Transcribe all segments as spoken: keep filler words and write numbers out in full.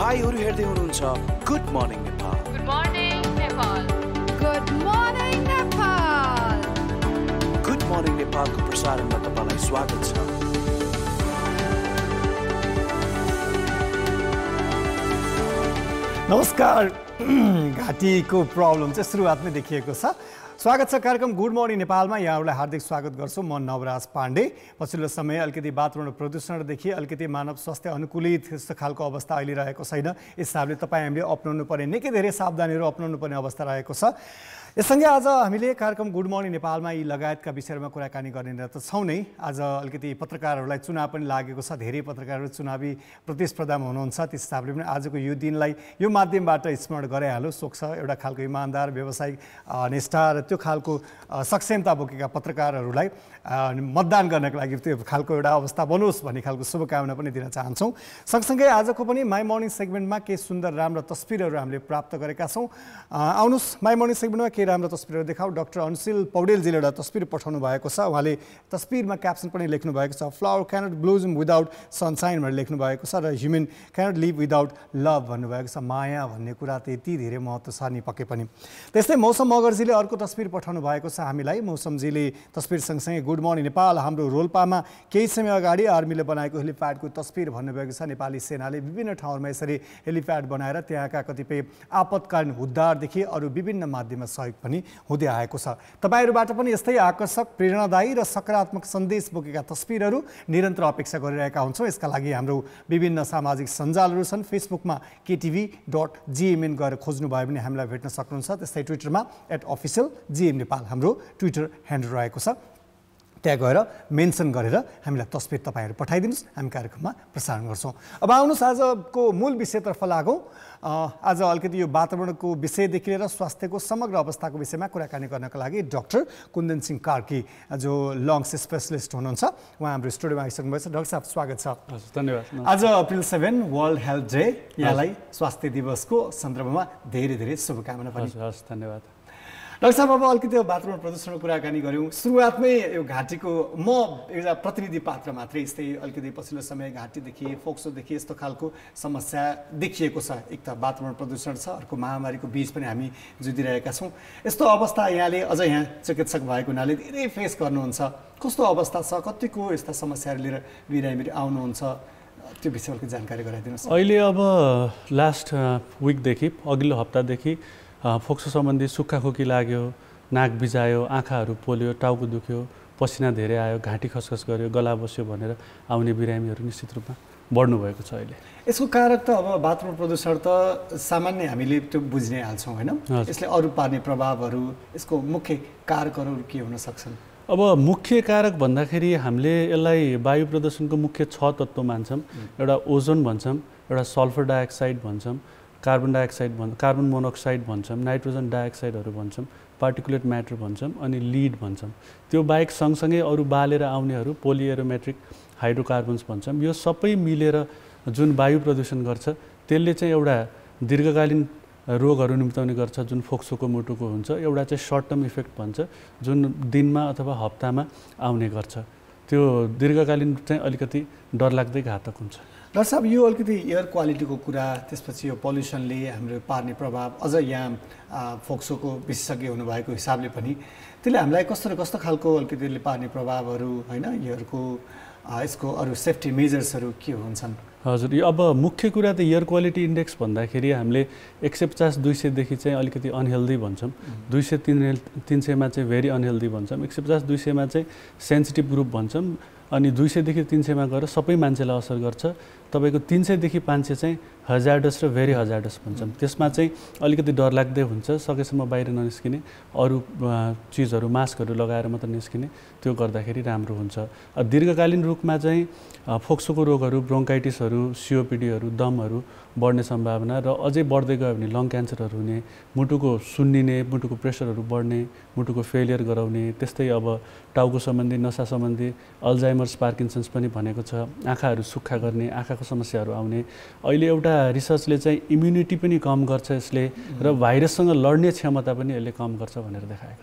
तपाईहरु हेर्दै हुनुहुन्छ good morning Nepal. Good morning Nepal. Good morning Nepal. Good morning नेपालको प्रसारणमा तपाईलाई स्वागत छ। नमस्कार। घाँटीको प्रब्लम चाहिँ सुरुवातमै देखिएको छ। स्वागत छ कार्यक्रम गुड मर्निङ नेपालमा। यहाँहरूलाई हार्दिक स्वागत गर्छु। म नवराज पाण्डे। पछिल्लो समय अलिकति वातावरण प्रदूषणदेखि अलिकति मानव स्वास्थ्य अनुकूलित यस्तो खालको अवस्था अहिले रहेको छैन। यस हिसाबले तपाईँ हामीले अपनाउनु पर्ने निकै धेरै सावधानीहरू अपनाउनु पर्ने अवस्था रहेको छ। यससँगै आज हामीले कार्यक्रम गुड मर्निङ नेपालमा यी लगायतका विषयहरूमा कुराकानी गर्ने त छौँ नै। आज अलिकति पत्रकारहरूलाई चुनाव पनि लागेको छ। धेरै पत्रकारहरू चुनावी प्रतिस्पर्धामा हुनुहुन्छ। त्यस हिसाबले पनि आजको यो दिनलाई यो माध्यमबाट स्मरण गराइहाल्यो। सोक छ एउटा खालको इमान्दार व्यावसायिक निष्ठा र त्यो खालको सक्षमता बोकेका पत्रकारहरूलाई मतदान गर्नको लागि त्यो खालको एउटा अवस्था बनोस् भन्ने खालको शुभकामना पनि दिन चाहन्छौँ। सँगसँगै आजको पनि माई मर्निङ सेगमेन्टमा केही सुन्दर राम्रो तस्बिरहरू हामीले प्राप्त गरेका छौँ। आउनुहोस् माई मर्निङ सेगमेन्टमा केही राम्रो तस्बिरहरू देखाऊ। डाक्टर अनुशील पौडेलजीले एउटा तस्बिर पठाउनु भएको छ। उहाँले तस्बिरमा क्याप्सन पनि लेख्नु भएको छ, flower cannot blossom without sunshine भनेर लेख्नु भएको छ र human cannot live without love भन्नुभएको छ। माया भन्ने कुरा त यति धेरै महत्त्व छ नि पक्कै पनि। त्यस्तै मौसम मगरजीले अर्को तस्बिर पठाउनु भएको छ हामीलाई। मौसमजीले तस्बिर सँगसँगै गुड मर्निङ नेपाल हाम्रो रोल्पामा केही समय अगाडि आर्मीले बनाएको हेलिप्याडको तस्बिर भन्नुभएको छ। नेपाली सेनाले विभिन्न ठाउँमा यसरी हेलिप्याड बनाएर त्यहाँका कतिपय आपतकालीन उद्धारदेखि अरू विभिन्न माध्यममा सहयोग पनि हुँदै आएको छ। तपाईँहरूबाट पनि यस्तै आकर्षक प्रेरणादायी र सकारात्मक सन्देश बोकेका तस्बिरहरू निरन्तर अपेक्षा गरिरहेका हुन्छौँ। यसका लागि हाम्रो विभिन्न सामाजिक सञ्जालहरू छन्। फेसबुकमा केटिभी डट जिएमएन गएर खोज्नुभयो भने हामीलाई भेट्न सक्नुहुन्छ। त्यस्तै ट्विटरमा एट अफिसियल जिएम नेपाल हाम्रो ट्विटर ह्यान्डल रहेको छ। त्यहाँ गएर मेन्सन गरेर हामीलाई तस्बिर तपाईँहरू पठाइदिनुहोस्, हामी कार्यक्रममा प्रसारण गर्छौँ। अब आउनुहोस् आजको मूल विषयतर्फ लागौँ। आज अलिकति यो वातावरणको विषयदेखि लिएर स्वास्थ्यको समग्र अवस्थाको विषयमा कुराकानी गर्नको लागि डाक्टर कुन्दन सिंह कार्की जो लङ्स स्पेसलिस्ट हुनुहुन्छ उहाँ हाम्रो स्टुडियोमा आइसक्नु भएको छ। डाक्टर साहब स्वागत छ। हजुर धन्यवाद। आज April seven world health day, यहाँलाई स्वास्थ्य दिवसको सन्दर्भमा धेरै धेरै शुभकामना पनि। हस् धन्यवाद। डाक्टर साहब अब अलिकति वातावरण प्रदूषणको कुराकानी गऱ्यौँ। सुरुवातमै यो घाँटीको म एउटा प्रतिनिधि पात्र मात्रै, यस्तै अलिकति पछिल्लो समय घाँटीदेखि फोक्सोदेखि यस्तो खालको समस्या देखिएको छ। एक त वातावरण प्रदूषण छ, अर्को महामारीको बीच पनि हामी जुधिरहेका छौँ। यस्तो अवस्था यहाँले अझ यहाँ चिकित्सक भएको हुनाले धेरै फेस गर्नुहुन्छ। कस्तो अवस्था छ, कतिको यस्ता समस्याहरू लिएर बिरामी आउनुहुन्छ, त्यो विषयको जानकारी गराइदिनुहोस्। अहिले अब लास्ट विकदेखि अघिल्लो हप्तादेखि फोक्सो सम्बन्धी सुक्खा खोकी लाग्यो, नाक बिजायो, आँखाहरू पोल्यो, टाउको दुख्यो, पसिना धेरै आयो, घाँटी खसखस गर्यो, गला बस्यो भनेर आउने बिरामीहरू निश्चित रूपमा बढ्नु भएको छ। अहिले यसको कारक त अब वातावरण प्रदूषण त सामान्य हामीले त्यो बुझ्नै हाल्छौँ होइन। यसले अरू पार्ने प्रभावहरू, यसको मुख्य कारकहरू के हुन सक्छन्? अब मुख्य कारक भन्दाखेरि हामीले यसलाई वायु प्रदूषणको मुख्य छ तत्त्व मान्छौँ। एउटा ओजोन भन्छौँ, एउटा सल्फर डाइअक्साइड भन्छौँ, कार्बन डाइअक्साइड भन्छ, कार्बन मोनोक्साइड भन्छौँ, नाइट्रोजन डाइअक्साइडहरू भन्छौँ, पार्टिकुलेट म्याटर भन्छौँ, अनि लिड भन्छौँ। त्यो बाहेक सँगसँगै अरू बालेर आउनेहरू पोलिएरोमेट्रिक हाइड्रोकार्बन्स भन्छौँ। यो सबै मिलेर जुन वायु प्रदूषण गर्छ त्यसले चाहिँ एउटा दीर्घकालीन रोगहरू निम्ताउने गर्छ, जुन फोक्सोको मुटुको हुन्छ। एउटा चाहिँ सर्ट टर्म इफेक्ट भन्छ, जुन दिनमा अथवा हप्तामा आउने गर्छ। त्यो दीर्घकालीन चाहिँ अलिकति डरलाग्दै घातक हुन्छ। डाक्टर साहब यो अलिकति एयर क्वालिटीको कुरा, त्यसपछि यो पल्युसनले हाम्रो पार्ने प्रभाव, अझ यहाँ फोक्सोको विशेषज्ञ हुनुभएको हिसाबले पनि त्यसले हामीलाई कस्तो र कस्तो खालको अलिकति त्यसले पार्ने प्रभावहरू होइन, यहरूको यसको अरू सेफ्टी मेजर्सहरू के हुन्छन्? हजुर, यो अब मुख्य कुरा त एयर क्वालिटी इन्डेक्स भन्दाखेरि हामीले एक सय पचास दुई सयदेखि चाहिँ अलिकति अनहेल्दी भन्छौँ, दुई सय तिन तिन सयमा चाहिँ भेरी अनहेल्दी भन्छौँ, एक सय पचास दुई सयमा चाहिँ सेन्सिटिभ ग्रुप भन्छौँ, अनि दुई सयदेखि तिन सयमा गएर सबै मान्छेलाई असर गर्छ। तपाईँको तिन सयदेखि पाँच सय चाहिँ हजार्डस र भेरी हजार्डस भन्छौँ। त्यसमा चाहिँ अलिकति डरलाग्दै हुन्छ, सकेसम्म बाहिर ननिस्किने, अरू चिजहरू मास्कहरू लगाएर मात्र निस्किने, त्यो गर्दाखेरि राम्रो हुन्छ। दीर्घकालीन रूपमा चाहिँ फोक्सोको रोगहरू, ब्रोन्काइटिसहरू, सिओपिडीहरू, दमहरू बढ्ने सम्भावना र अझै बढ्दै गयो भने लङ क्यान्सरहरू हुने, मुटुको सुन्निने, मुटुको प्रेसरहरू बढ्ने, मुटुको फेलियर गराउने, त्यस्तै अब टाउको सम्बन्धी, नसा सम्बन्धी, अल्जाइमर्स, पार्किन्सन्स पनि भनेको छ। आँखाहरू सुक्खा गर्ने, आँखाको समस्याहरू आउने। अहिले एउटा रिसर्चले चाहिँ इम्युनिटी पनि कम गर्छ यसले र भाइरससँग लड्ने क्षमता पनि यसले कम गर्छ भनेर देखाएको छ।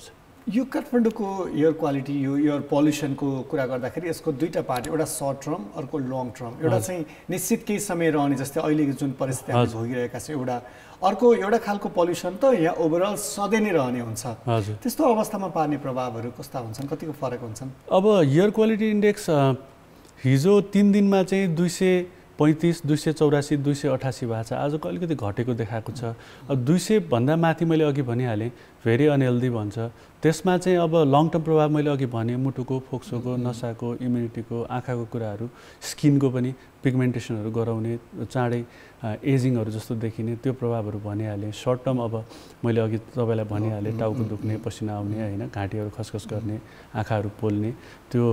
यो काठमाडौँको एयर क्वालिटी यो एयर पल्युसनको कुरा गर्दाखेरि यसको दुईटा पार्ट एउटा सर्ट टर्म अर्को लङ टर्म एउटा चाहिँ निश्चित केही समय रहने जस्तै अहिलेको जुन परिस्थिति हामी भोगिरहेका छौँ एउटा अर्को एउटा खालको पल्युसन त यहाँ ओभरअल सधैँ नै रहने हुन्छ त्यस्तो अवस्थामा पार्ने प्रभावहरू कस्ता हुन्छन् कतिको फरक हुन्छन् अब एयर क्वालिटी इन्डेक्स हिजो तीन दिनमा चाहिँ दुई सय पैँतिस दुई सय चौरासी दुई सय अठासी भएको छ आजको अलिकति घटेको देखाएको छ अब दुई सय भन्दा माथि मैले अघि भनिहालेँ भेरी अनहेल्दी भन्छ त्यसमा चाहिँ अब लङ टर्म प्रभाव मैले अघि भने मुटुको फोक्सोको नसाको इम्युनिटीको आँखाको कुराहरू स्किनको पनि पिगमेन्टेसनहरू गराउने चाँडै एजिङहरू जस्तो देखिने त्यो प्रभावहरू भनिहालेँ सर्ट टर्म अब मैले अघि तपाईँलाई भनिहालेँ टाउको दुख्ने पसिना आउने होइन घाँटीहरू खसखस गर्ने आँखाहरू पोल्ने त्यो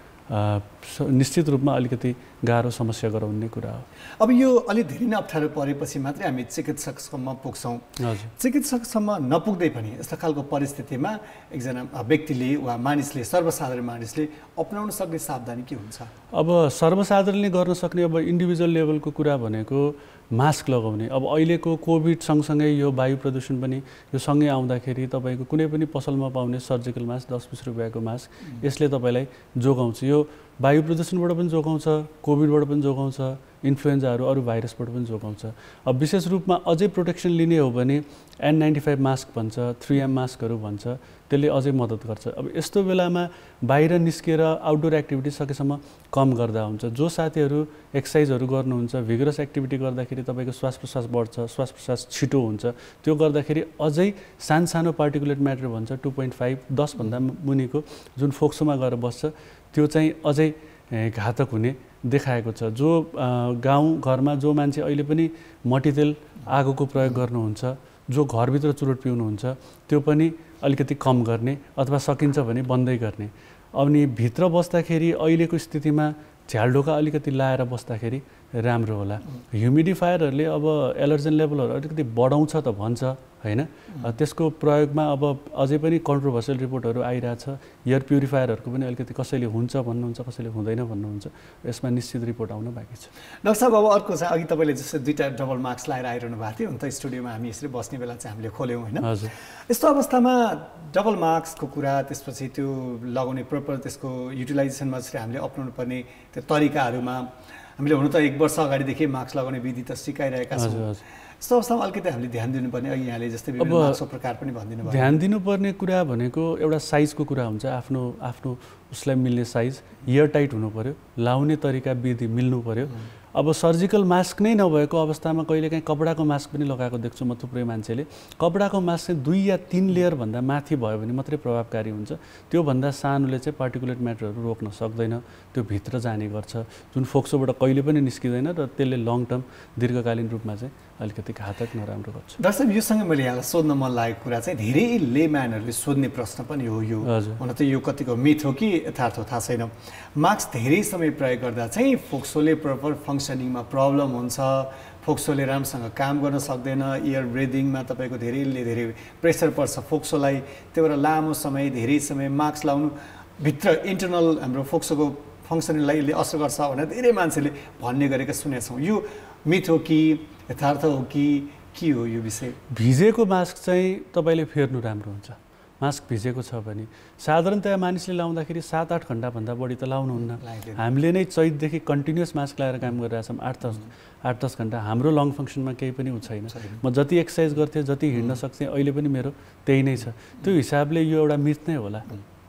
निश्चित रूपमा अलिकति गाह्रो समस्या गराउने कुरा हो अब यो अलि धेरै नै अप्ठ्यारो परेपछि मात्रै हामी चिकित्सकसम्म पुग्छौँ चिकित्सकसम्म नपुग्दै पनि यस्तो खालको परिस्थितिमा एकजना व्यक्तिले वा मानिसले सर्वसाधारण मानिसले अपनाउन सक्ने सावधानी के हुन्छ अब सर्वसाधारणले गर्न सक्ने अब इन्डिभिजुअल लेभलको कुरा भनेको मास्क लगाउने अब अहिलेको कोभिड सँगसँगै यो वायु प्रदूषण पनि यो सँगै आउँदाखेरि तपाईँको कुनै पनि पसलमा पाउने सर्जिकल मास्क दस बिस रुपियाँको मास्क यसले तपाईँलाई जोगाउँछ यो वायु प्रदूषणबाट पनि जोगाउँछ कोभिडबाट पनि जोगाउँछ इन्फ्लुएन्जाहरू अरू भाइरसबाट पनि जोगाउँछ अब विशेष रूपमा अझै प्रोटेक्सन लिने हो भने एन नाइन्टी फाइभ मास्क भन्छ थ्री एम मास्कहरू भन्छ त्यसले अझै मद्दत गर्छ अब यस्तो बेलामा बाहिर निस्केर आउटडोर एक्टिभिटी सकेसम्म कम गर्दा हुन्छ जो साथीहरू एक्सर्साइजहरू गर्नुहुन्छ भिगरस एक्टिभिटी गर्दाखेरि तपाईँको श्वास प्रश्वास बढ्छ श्वास प्रश्वास छिटो हुन्छ त्यो गर्दाखेरि अझै सानो सानो पार्टिकुलेट म्याटर भन्छ टू पोइन्ट फाइभ दसभन्दा मुनिको जुन फोक्सोमा गएर बस्छ त्यो चाहिँ अझै घातक हुने देखाएको छ जो गाउँ घरमा जो मान्छे अहिले पनि मट्टीतेल आगोको प्रयोग गर्नुहुन्छ जो घरभित्र चुरोट पिउनुहुन्छ त्यो पनि अलिकति कम गर्ने अथवा सकिन्छ भने बन्दै गर्ने अनि भित्र बस्दाखेरि अहिलेको स्थितिमा झ्यालढोका अलिकति लाएर बस्दाखेरि राम्रो होला ह्युमिडिफायरहरूले अब एलर्जन लेभलहरू अलिकति बढाउँछ त भन्छ हैन त्यसको प्रयोगमा अब अझै पनि कन्ट्रोभर्सियल रिपोर्टहरू आइरहेछ एयर प्युरिफायरहरूको पनि अलिकति कसैले हुन्छ भन्नुहुन्छ कसैले हुँदैन भन्नुहुन्छ यसमा निश्चित रिपोर्ट आउन बाँकी छ डाक्टर साहब अब अर्को चाहिँ अघि तपाईँले जस्तो दुईवटा डबल मार्क्स लगाएर आइरहनु भएको थियो हुन त स्टुडियोमा हामी यसरी बस्ने बेला चाहिँ हामीले खोल्यौँ होइन हजुर यस्तो अवस्थामा डबल मार्क्सको कुरा त्यसपछि त्यो लगाउने प्रपर त्यसको युटिलाइजेसनमा चाहिँ हामीले अपनाउनु पर्ने त्यो तरिकाहरूमा हामीले हुन त एक वर्ष अगाडिदेखि मास्क लगाउने विधि त सिकाइरहेका छौँ यस्तो अवस्थामा अलिकति हामीले ध्यान दिनुपर्ने अघि यहाँले जस्तै विभिन्न मास्कको प्रकार पनि भनिदिनु भयो ध्यान दिनुपर्ने कुरा भनेको एउटा साइजको कुरा हुन्छ आफ्नो आफ्नो उसलाई मिल्ने साइज इयर टाइट हुनु पर्यो लाउने तरिका विधि मिल्नु पर्यो अब सर्जिकल मास्क नै नभएको अवस्थामा कहिलेकाहीँ कपडाको मास्क पनि लगाएको देख्छु म थुप्रै मान्छेले कपडाको मास्क चाहिँ दुई या तिन लेयर भन्दा माथि भयो भने मात्रै प्रभावकारी हुन्छ त्योभन्दा सानोले चाहिँ पार्टिकुलेट म्याटरहरू रोक्न सक्दैन त्यो भित्र जाने गर्छ जुन फोक्सोबाट कहिले पनि निस्किँदैन र त्यसले लङ टर्म दीर्घकालीन रूपमा चाहिँ अलिकति घातक नराम्रो गर्छ डाक्टर साहब योसँग मैले यहाँलाई सोध्न मन लागेको कुरा चाहिँ धेरै लेम्यानहरूले सोध्ने प्रश्न पनि हो यो हुन त यो कतिको मिथ हो कि यथार्थ हो थाहा छैन मास्क धेरै समय प्रयोग गर्दा चाहिँ फोक्सोले प्रपर फङ्सनिङमा प्रब्लम हुन्छ फोक्सोले राम्रोसँग काम गर्न सक्दैन एयर ब्रिदिङमा तपाईँको धेरैले धेरै प्रेसर पर्छ फोक्सोलाई त्यही भएर लामो समय धेरै समय मास्क लाउनु भित्र इन्टरनल हाम्रो फोक्सोको फङ्सनिङलाई यसले असर गर्छ भनेर धेरै मान्छेले भन्ने गरेका सुनेका छौँ यो मिथ हो कि यथार्थ हो कि के हो यो विषय भिजेको मास्क चाहिँ तपाईँले फेर्नु राम्रो हुन्छ मास्क भिजेको छ भने साधारणतया मानिसले लाउँदाखेरि सात आठ घन्टाभन्दा बढी त लाउनुहुन्न हामीले नै चैतदेखि कन्टिन्युस मास्क लगाएर काम गरिरहेछौँ आठ दस आठ दस घन्टा हाम्रो लङ फङ्सनमा केही पनि छैन म जति एक्सर्साइज गर्थेँ जति हिँड्न सक्थेँ अहिले पनि मेरो त्यही नै छ त्यो हिसाबले यो एउटा मिथ नै होला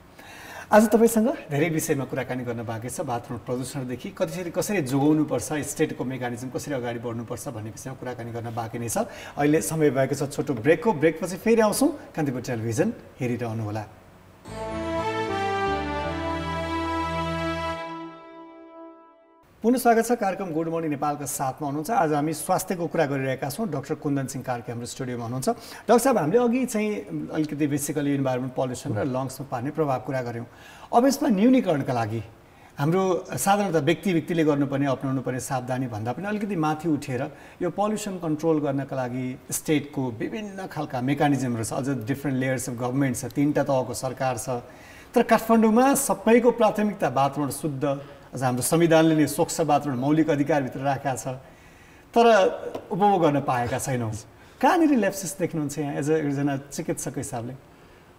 आज तपाईँसँग धेरै विषयमा कुराकानी गर्न बाँकी छ वातावरण प्रदूषणदेखि कसरी कसरी जोगाउनुपर्छ स्टेटको मेकानिजम कसरी अगाडि बढ्नुपर्छ भन्ने विषयमा कुराकानी गर्न बाँकी नै छ अहिले समय भएको छ छोटो ब्रेकको ब्रेकपछि फेरि आउँछौँ कान्तिपुर टेलिभिजन हेरिरहनुहोला पुनः स्वागत छ कार्यक्रम गुड मर्निङ नेपालका साथमा हुनुहुन्छ आज हामी स्वास्थ्यको कुरा गरिरहेका छौँ डाक्टर कुन्दन सिंह कार्की हाम्रो स्टुडियोमा हुनुहुन्छ डाक्टर साहब हामीले अघि चाहिँ अलिकति बेसिकली इन्भाइरोमेन्ट पल्युसन र लङ्समा पार्ने प्रभाव कुरा गऱ्यौँ अब यसमा न्यूनीकरणका लागि हाम्रो साधारणतः व्यक्ति व्यक्तिले गर्नुपर्ने अपनाउनु पर्ने सावधानी भन्दा पनि अलिकति माथि उठेर यो पल्युसन कन्ट्रोल गर्नका लागि स्टेटको विभिन्न खालका मेकानिजमहरू छ अझ डिफ्रेन्ट लेयर्स अफ गभर्मेन्ट छ तिनवटा तहको सरकार छ तर काठमाडौँमा सबैको प्राथमिकता वातावरण शुद्ध अझ हाम्रो संविधानले नै स्वच्छ वातावरण मौलिक अधिकारभित्र राखेका छ तर उपभोग गर्न पाएका छैनौँ कहाँनिर ल्याप्सेस देख्नुहुन्छ यहाँ एज अ एकजना चिकित्सकको हिसाबले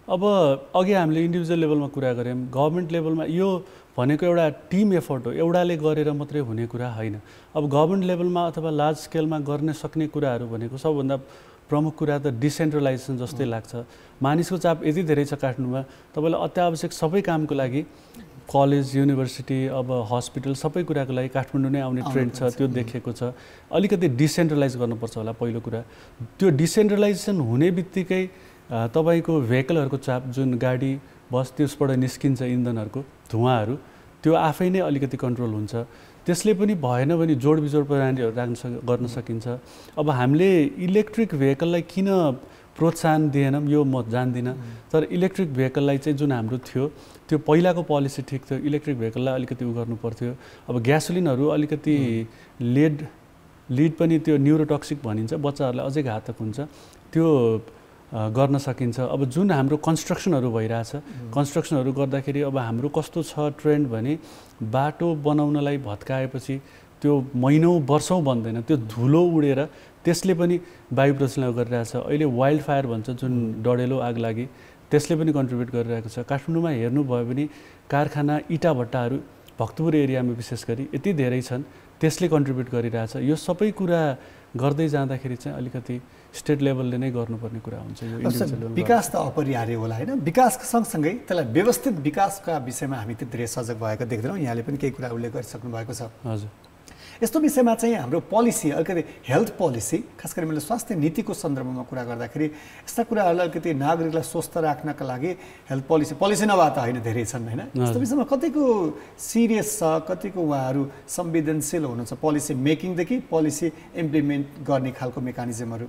अब अघि हामीले इन्डिभिजुअल लेभलमा कुरा गऱ्यौँ, गभर्मेन्ट लेभलमा यो भनेको एउटा टिम एफर्ट हो, एउटाले गरेर मात्रै हुने कुरा होइन। अब गभर्मेन्ट लेभलमा अथवा लार्ज स्केलमा गर्न सक्ने कुराहरू भनेको सबभन्दा प्रमुख कुरा त डिसेन्ट्रलाइजेसन जस्तै लाग्छ। मानिसको चाप यति धेरै छ काठमाडौँमा, तपाईँलाई अत्यावश्यक सबै कामको लागि कलेज, युनिभर्सिटी, अब हस्पिटल सबै कुराको लागि काठमाडौँ नै आउने ट्रेन्ड छ, त्यो देखेको छ। अलिकति डिसेन्ट्रलाइज गर्नुपर्छ होला पहिलो कुरा। त्यो डिसेन्ट्रलाइजेसन हुने बित्तिकै तपाईँको भेहिकलहरूको चाप, जुन गाडी बस त्यसबाट निस्किन्छ इन्धनहरूको धुवाँहरू, त्यो आफै नै अलिकति कन्ट्रोल हुन्छ। त्यसले पनि भएन भने जोड बिजोड प्रणालीहरू राख्न सक गर्न सकिन्छ। अब हामीले इलेक्ट्रिक भेहिकललाई किन प्रोत्साहन दिएनौँ यो म जान्दिनँ, तर इलेक्ट्रिक भेहिकललाई चाहिँ जुन हाम्रो थियो त्यो पहिलाको पोलिसी ठिक थियो, इलेक्ट्रिक भेहिकललाई अलिकति उ गर्नु पर्थ्यो। अब ग्यासोलिनहरू अलिकति लेड लिड पनि त्यो न्युरोटक्सिक भनिन्छ, बच्चाहरूलाई अझै घातक हुन्छ, त्यो गर्न सकिन्छ। अब जुन हाम्रो कन्स्ट्रक्सनहरू भइरहेछ, कन्स्ट्रक्सनहरू गर्दाखेरि अब हाम्रो कस्तो छ ट्रेन्ड भने बाटो बनाउनलाई भत्काएपछि त्यो महिनौँ वर्षौँ बन्दैन, त्यो धुलो उडेर त्यसले पनि वायु प्रदूषण गरिरहेछ। अहिले वाइल्ड फायर भन्छ जुन डढेलो आग लागि, त्यसले पनि कन्ट्रिब्युट गरिरहेको छ। काठमाडौँमा हेर्नुभयो भने कारखाना इटा भट्टाहरू भक्तपुर एरियामा विशेष गरी यति धेरै छन्, त्यसले कन्ट्रिब्युट गरिरहेछ। यो सबै कुरा गर्दै जाँदाखेरि चाहिँ अलिकति स्टेट लेभलले नै गर्नुपर्ने कुरा हुन्छ। यो विकास त अपरिहार्य होला होइन, विकासको सँगसँगै त्यसलाई व्यवस्थित विकासका विषयमा हामी त्यति धेरै सजग भएको देख्दैनौँ। यहाँले पनि केही कुरा उल्लेख गरिसक्नु भएको छ। हजुर, यस्तो विषयमा चाहिँ हाम्रो पोलिसी अलिकति हेल्थ पोलिसी, खास गरी मैले स्वास्थ्य नीतिको सन्दर्भमा कुरा गर्दाखेरि यस्ता कुराहरूलाई अलिकति नागरिकलाई स्वस्थ राख्नका लागि हेल्थ पोलिसी पोलिसी नभए त होइन, धेरै छन् होइन। यस्तो विषयमा कतिको सिरियस छ, कतिको उहाँहरू संवेदनशील हुनुहुन्छ पोलिसी मेकिङदेखि पोलिसी इम्प्लिमेन्ट गर्ने खालको मेकानिजमहरू?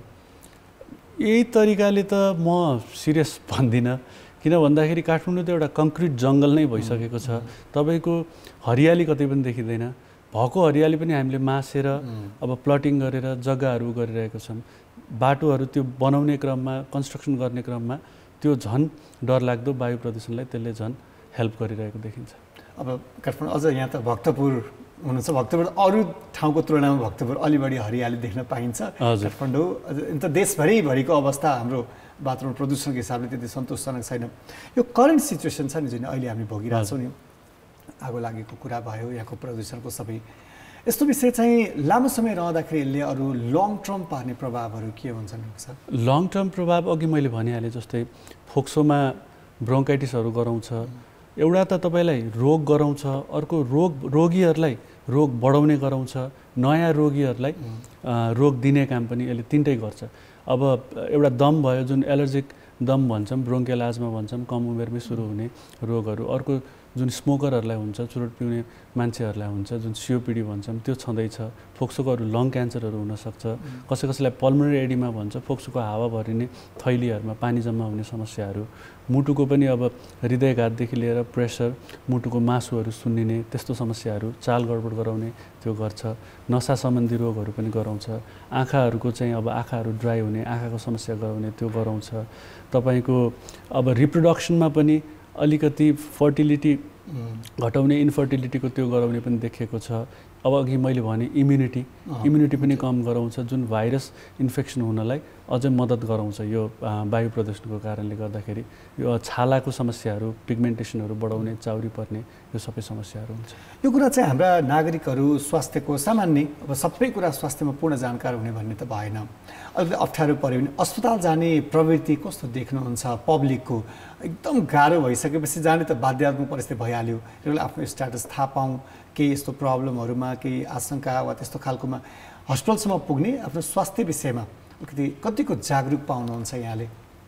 यही तरिकाले त म सिरियस भन्दिनँ, किन भन्दाखेरि काठमाडौँ त एउटा कङ्क्रिट जङ्गल नै भइसकेको छ। तपाईँको हरियाली कतै पनि देखिँदैन, भएको हरियाली पनि हामीले मासेर अब प्लटिङ गरेर जग्गाहरू गरिरहेको छौँ। बाटोहरू त्यो बनाउने क्रममा, कन्स्ट्रक्सन गर्ने क्रममा त्यो झन् डरलाग्दो वायु प्रदूषणलाई त्यसले झन् हेल्प गरिरहेको देखिन्छ। अब काठमाडौँ अझ यहाँ त भक्तपुर हुनुहुन्छ, भक्तपुर अरू ठाउँको तुलनामा भक्तपुर अलि बढी हरियाली देख्न पाइन्छ। काठमाडौँ त देशभरिभरिको अवस्था हाम्रो वातावरण प्रदूषणको हिसाबले त्यति सन्तोषजनक छैन। यो करेन्ट सिचुएसन छ नि जुन अहिले हामी भोगिरहेछौँ नि, आगो लागेको कुरा भयो, यहाँको प्रदूषणको सबै यस्तो विषय चाहिँ लामो समय रहँदाखेरि यसले अरू लङ टर्म पार्ने प्रभावहरू के हुन्छन् सर? लङ टर्म प्रभाव अघि मैले भनिहालेँ, जस्तै फोक्सोमा ब्रोङ्काइटिसहरू गराउँछ, एउटा त तपाईँलाई रोग गराउँछ, अर्को रोग रोगीहरूलाई रोग बढाउने गराउँछ, नयाँ रोगीहरूलाई रोग दिने काम पनि यसले तिनटै गर्छ। अब एउटा दम भयो जुन एलर्जिक दम भन्छौँ, ब्रोङ्कियल आजमा भन्छौँ, कम उमेरमै सुरु हुने रोगहरू। अर्को जुन स्मोकरहरूलाई हुन्छ, चुरोट पिउने मान्छेहरूलाई हुन्छ, जुन सिओपिडी भन्छौँ, त्यो छँदैछ। फोक्सोको अरू लङ क्यान्सरहरू हुनसक्छ, कसै कसैलाई पल्मोनरी एडिमा भन्छ, फोक्सोको हावा भरिने थैलीहरूमा पानी जम्मा हुने समस्याहरू। मुटुको पनि अब हृदयघातदेखि लिएर प्रेसर, मुटुको मासुहरू सुन्निने त्यस्तो समस्याहरू, चाल गडबड गराउने त्यो गर्छ। नसा सम्बन्धी रोगहरू पनि गराउँछ। आँखाहरूको चाहिँ अब आँखाहरू ड्राई हुने, आँखाको समस्या गराउने त्यो गराउँछ। तपाईँको अब रिप्रोडक्सनमा पनि अलिकति फर्टिलिटी घटाउने, इन्फर्टिलिटीको त्यो गराउने पनि देखिएको छ। अब अघि मैले भने इम्युनिटी इम्युनिटी पनि कम गराउँछ, जुन भाइरस इन्फेक्सन हुनलाई अझै मद्दत गराउँछ यो वायु प्रदूषणको कारणले गर्दाखेरि। यो छालाको समस्याहरू, पिगमेन्टेसनहरू बढाउने, चाउरी पर्ने, यो सबै समस्याहरू हुन्छ। यो कुरा चाहिँ हाम्रा नागरिकहरू स्वास्थ्यको सामान्य अब सबै कुरा स्वास्थ्यमा पूर्ण जानकार हुने भन्ने त भएन। अलिकति अप्ठ्यारो पऱ्यो भने अस्पताल जाने प्रवृत्ति कस्तो देख्नुहुन्छ पब्लिकको? एकदम गाह्रो भइसकेपछि जाने त बाध्यात्मक परिस्थिति भइहाल्यो, यसले आफ्नो स्ट्याटस थाहा पाऊँ, केही यस्तो प्रब्लमहरूमा केही आशंका वा त्यस्तो खालकोमा हस्पिटलसम्म पुग्ने आफ्नो स्वास्थ्य विषयमा अलिकति कतिको जागरुक पाउनुहुन्छ यहाँले?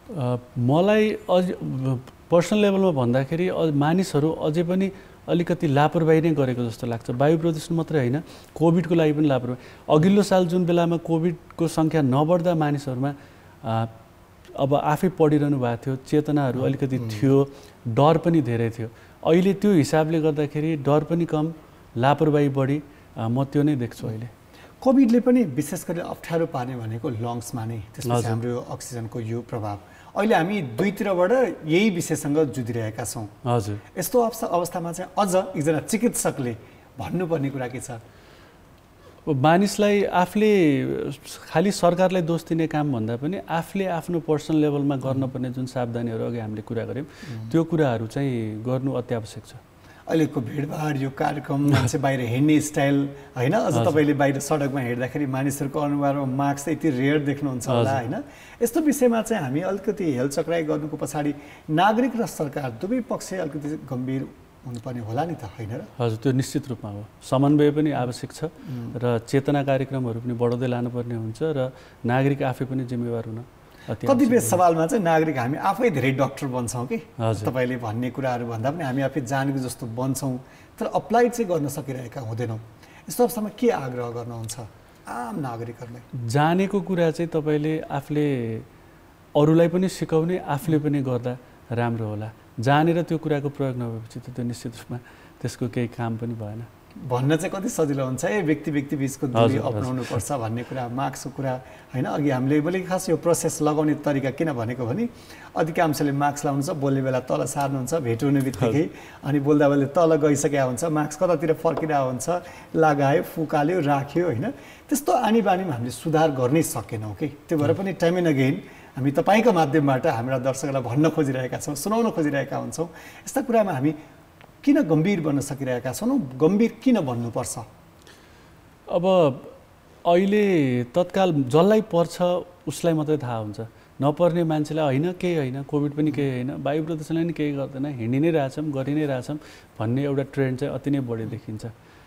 मलाई अझ पर्सनल लेभलमा भन्दाखेरि मानिसहरू अझै पनि अलिकति लापरवाही नै गरेको जस्तो लाग्छ। वायु प्रदूषण मात्रै होइन, कोभिडको लागि पनि लापरवाही। अघिल्लो साल जुन बेलामा कोभिडको सङ्ख्या नबढ्दा मानिसहरूमा अब आफै पढिरहनु भएको थियो, चेतनाहरू अलिकति थियो, डर पनि धेरै थियो। अहिले त्यो हिसाबले गर्दाखेरि डर पनि कम, लापरवाही बढी, म त्यो नै देख्छु अहिले। कोभिडले पनि विशेष गरी अप्ठ्यारो पार्ने भनेको लङ्समा नै, त्यसपछि हाम्रो अक्सिजनको यो प्रभाव। अहिले हामी दुईतिरबाट यही विषयसँग जुधिरहेका छौँ। हजुर, यस्तो अवस्थामा चाहिँ अझ एकजना चिकित्सकले भन्नुपर्ने कुरा के छ? मानिसलाई आफूले खालि सरकारलाई दोष दिने काम भन्दा पनि आफूले आफ्नो पर्सनल लेभलमा गर्नुपर्ने जुन सावधानीहरू अघि हामीले कुरा गऱ्यौँ त्यो कुराहरू चाहिँ गर्नु अत्यावश्यक छ। अहिलेको भिडभाड यो कार्यक्रम मान्छे बाहिर हिँड्ने स्टाइल होइन, अझ तपाईँले बाहिर सडकमा हिँड्दाखेरि मानिसहरूको अनुहारमा मास्क यति रेयर देख्नुहुन्छ होला होइन। यस्तो विषयमा चाहिँ हामी अलिकति हेलचक्राइ गर्नुको पछाडि नागरिक र सरकार दुवै पक्ष अलिकति गम्भीर हुनुपर्ने होला नि त होइन र? हजुर, त्यो निश्चित रूपमा हो। समन्वय पनि आवश्यक छ र चेतना कार्यक्रमहरू पनि बढाउँदै लानुपर्ने हुन्छ र नागरिक आफै पनि जिम्मेवार हुन। कतिपय सवालमा चाहिँ नागरिक हामी आफै धेरै डक्टर बन्छौँ कि तपाईँले भन्ने कुराहरू भन्दा पनि हामी आफै जानेको जस्तो बन्छौँ, तर अप्लाई चाहिँ गर्न सकिरहेका हुँदैनौँ। यस्तो अवस्थामा के आग्रह गर्नुहुन्छ आम नागरिकहरूलाई? जानेको कुरा चाहिँ तपाईँले आफूले अरूलाई पनि सिकाउने, आफूले पनि गर्दा राम्रो होला। जानेर त्यो कुराको प्रयोग नभएपछि त त्यो निश्चित रूपमा त्यसको केही काम पनि भएन। भन्न चाहिँ कति सजिलो हुन्छ है, व्यक्ति व्यक्ति बिचको दूरी अपनाउनु पर्छ भन्ने कुरा, मास्कको कुरा होइन। अघि हामीले बोले खास यो प्रोसेस लगाउने तरिका किन भनेको भने अधिकांशले मास्क लाउनुहुन्छ, बोल्ने बेला तल सार्नुहुन्छ, भेट हुने बित्तिकै, अनि बोल्दा बोल्दै तल गइसकेका हुन्छ, मास्क कतातिर फर्किरहेको हुन्छ, लगायो, फुकाल्यो, राख्यो होइन। त्यस्तो आनी बानीमा हामीले सुधार गर्नै सकेनौँ कि। त्यो भएर पनि टाइम एन्ड अगेन हामी तपाईँको माध्यमबाट हाम्रा दर्शकलाई भन्न खोजिरहेका छौँ, सुनाउन खोजिरहेका हुन्छौँ। यस्ता कुरामा हामी किन गम्भीर बन्न सकिरहेका छौँ, गम्भीर किन बन्नुपर्छ? अब अहिले तत्काल जसलाई पर्छ उसलाई मात्रै थाहा हुन्छ, नपर्ने मान्छेलाई होइन केही होइन, कोभिड पनि केही होइन, वायु प्रदूषणले पनि केही गर्दैन, हिँडि नै रहेछौँ, गरि नै रहेछौँ भन्ने एउटा ट्रेन्ड चाहिँ अति नै बढी देखिन्छ।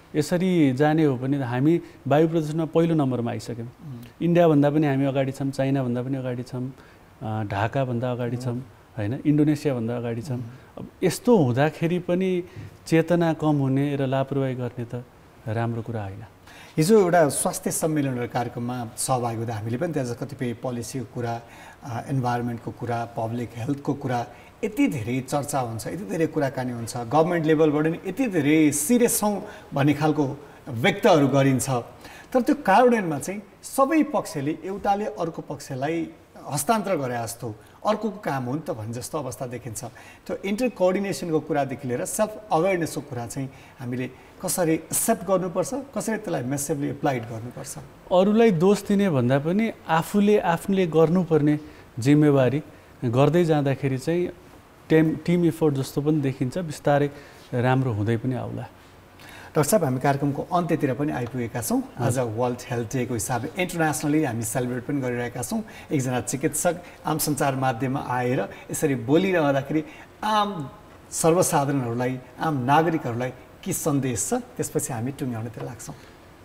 यसरी जाने हो भने हामी वायु प्रदूषणमा पहिलो नम्बरमा आइसक्यौँ। इन्डियाभन्दा पनि हामी अगाडि छौँ, चाइनाभन्दा पनि अगाडि छौँ, ढाकाभन्दा अगाडि छौँ होइन, इन्डोनेसियाभन्दा अगाडि छौँ। अब यस्तो हुँदाखेरि पनि चेतना कम हुने र लापरवाही गर्ने त राम्रो कुरा होइन। हिजो एउटा स्वास्थ्य सम्मेलन र कार्यक्रममा सहभागी हुँदा हामीले पनि त्यहाँ कतिपय पोलिसीको कुरा, इन्भाइरोमेन्टको कुरा, पब्लिक हेल्थको कुरा यति धेरै चर्चा हुन्छ, यति धेरै कुराकानी हुन्छ, गभर्मेन्ट लेभलबाट नि यति धेरै सिरियस छौँ भन्ने खालको व्यक्तहरू गरिन्छ। तर त्यो कार्यान्वयनमा चाहिँ सबै पक्षले एउटाले अर्को पक्षलाई हस्तान्तरण गरे जस्तो अर्कोको काम हो नि त भन्ने जस्तो अवस्था देखिन्छ। त्यो इन्टर कोअर्डिनेसनको कुरादेखि लिएर सेल्फ अवेरनेसको कुरा चाहिँ हामीले कसरी एक्सेप्ट गर्नुपर्छ, कसरी त्यसलाई मेसिभली एप्लाइड गर्नुपर्छ? अरूलाई दोष दिने भन्दा पनि आफूले आफूले गर्नुपर्ने जिम्मेवारी गर्दै जाँदाखेरि चाहिँ टेम टिम इफोर्ट जस्तो पनि देखिन्छ, बिस्तारै राम्रो हुँदै पनि आउला। डाक्टर साहब, हामी कार्यक्रमको अन्त्यतिर पनि आइपुगेका छौँ। आज वर्ल्ड हेल्थ डेको हिसाबले इन्टरनेसनली हामी सेलिब्रेट पनि गरिरहेका छौँ। एकजना चिकित्सक आम सञ्चार माध्यममा आएर यसरी बोलिरहँदाखेरि आम सर्वसाधारणहरूलाई, आम नागरिकहरूलाई के सन्देश छ, त्यसपछि हामी टुङ्ग्याउनतिर लाग्छौँ।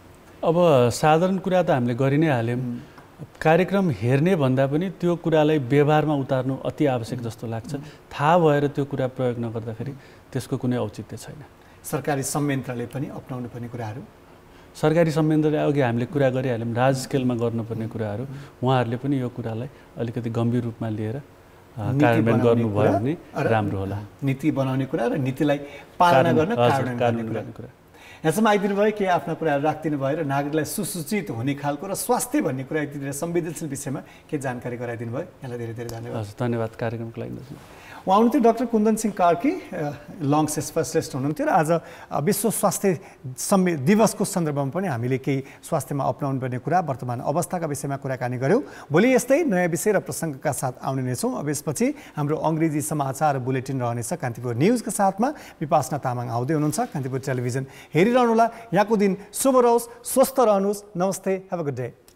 अब साधारण कुरा त हामीले गरि नै हाल्यौँ, कार्यक्रम हेर्ने भन्दा पनि त्यो कुरालाई व्यवहारमा उतार्नु अति आवश्यक जस्तो लाग्छ। थाहा भएर त्यो कुरा प्रयोग नगर्दाखेरि त्यसको कुनै औचित्य छैन। सरकारी संयन्त्रले पनि अपनाउनु पर्ने कुराहरू, सरकारी संयन्त्रले अघि हामीले कुरा गरिहाल्यौँ, राज स्केलमा गर्नुपर्ने कुराहरू उहाँहरूले पनि यो कुरालाई अलिकति गम्भीर रूपमा लिएर कार्यान्वयन गर्नुभयो भने राम्रो होला। नीति बनाउने कुरा र नीतिलाई पालना गर्न कार्यान्वयन गर्ने कुरा। यहाँसम्म आइदिनु भयो, के आफ्ना कुराहरू राखिदिनु भयो र नागरिकलाई सुसूचित हुने खालको र स्वास्थ्य भन्ने कुरा यति धेरै संवेदनशील विषयमा के जानकारी गराइदिनु भयो, यहाँलाई धेरै धेरै धन्यवाद। हजुर, धन्यवाद कार्यक्रमको लागि। उहाँ हुनुहुन्थ्यो doctor Kundan Singh Karki, lungs specialist हुनुहुन्थ्यो र आज विश्व स्वास्थ्य सम्मे दिवसको सन्दर्भमा पनि हामीले केही स्वास्थ्यमा अपनाउनु पर्ने कुरा, वर्तमान अवस्थाका विषयमा कुराकानी गऱ्यौँ। भोलि यस्तै नयाँ विषय र प्रसङ्गका साथ आउने नै छौँ। अब यसपछि हाम्रो अङ्ग्रेजी समाचार बुलेटिन रहनेछ कान्तिपुर न्युजका साथमा। विपासना तामाङ आउँदै हुनुहुन्छ। कान्तिपुर टेलिभिजन हेरिरहनुहोला। यहाँको दिन शुभ रहोस्, स्वस्थ रहनुहोस्। नमस्ते, हेभ अ गुड डे।